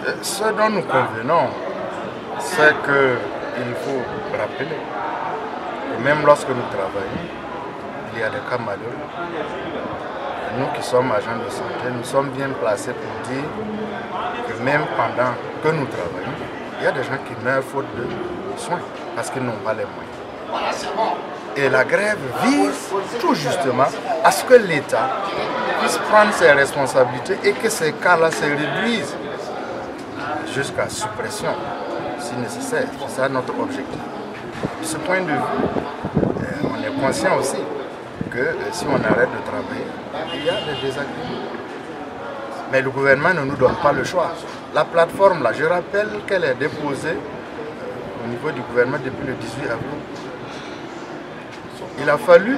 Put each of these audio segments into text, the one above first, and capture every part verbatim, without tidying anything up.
Ce dont nous convenons, c'est qu'il faut rappeler que même lorsque nous travaillons, il y a des cas malheureux. Nous qui sommes agents de santé, nous sommes bien placés pour dire que même pendant que nous travaillons, il y a des gens qui meurent faute de soins parce qu'ils n'ont pas les moyens. Et la grève vise tout justement à ce que l'État puisse prendre ses responsabilités et que ces cas-là se réduisent jusqu'à suppression, si nécessaire. C'est ça notre objectif. De ce point de vue, on est conscient aussi que si on arrête de travailler, il y a des désagréments. Mais le gouvernement ne nous donne pas le choix. La plateforme, là, je rappelle qu'elle est déposée au niveau du gouvernement depuis le dix-huit avril. Il a fallu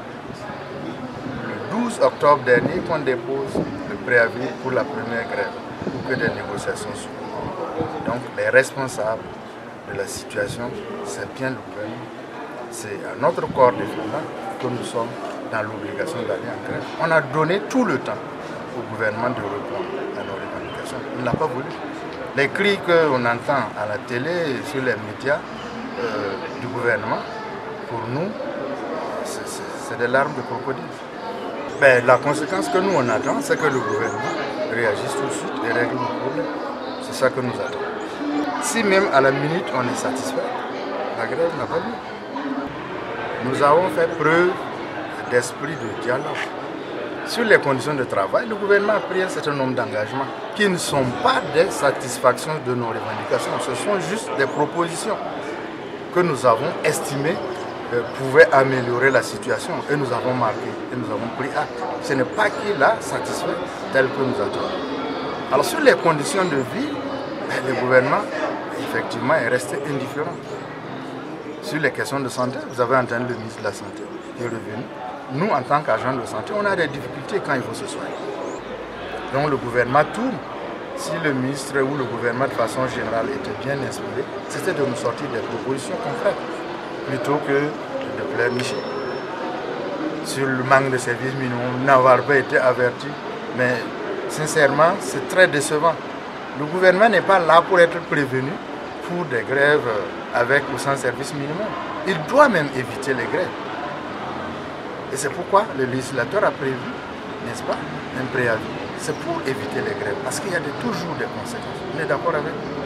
le douze octobre dernier qu'on dépose le préavis pour la première grève, pour que des négociations soient. Donc les responsables de la situation, c'est bien le gouvernement. C'est à notre corps défendant que nous sommes dans l'obligation d'aller en grève. On a donné tout le temps au gouvernement de répondre à nos revendications. Il n'a pas voulu. Les cris qu'on entend à la télé et sur les médias euh, du gouvernement, pour nous, c'est des larmes de crocodile. Ben, la conséquence que nous on attend, c'est que le gouvernement réagisse tout de suite et règle nos problèmes. C'est ça que nous attendons. Si même à la minute on est satisfait, la grève n'a pas lieu. Nous avons fait preuve d'esprit de dialogue. Sur les conditions de travail, le gouvernement a pris un certain nombre d'engagements qui ne sont pas des satisfactions de nos revendications. Ce sont juste des propositions que nous avons estimées pouvaient améliorer la situation et nous avons marqué et nous avons pris acte. Ce n'est pas qu'il a satisfait tel que nous attendons. Alors sur les conditions de vie, le gouvernement effectivement est resté indifférent. Sur les questions de santé, vous avez entendu le ministre de la Santé qui est revenu. Nous, en tant qu'agents de santé, on a des difficultés quand il faut se soigner. Donc le gouvernement tourne. Si le ministre ou le gouvernement de façon générale était bien inspiré, c'était de nous sortir des propositions concrètes plutôt que de pleurnicher sur le manque de services minimums, n'avoir pas été averti. Mais sincèrement, c'est très décevant. Le gouvernement n'est pas là pour être prévenu pour des grèves avec ou sans service minimum. Il doit même éviter les grèves. Et c'est pourquoi le législateur a prévu, n'est-ce pas, un préavis. C'est pour éviter les grèves, parce qu'il y a de, toujours des conséquences. On est d'accord avec vous?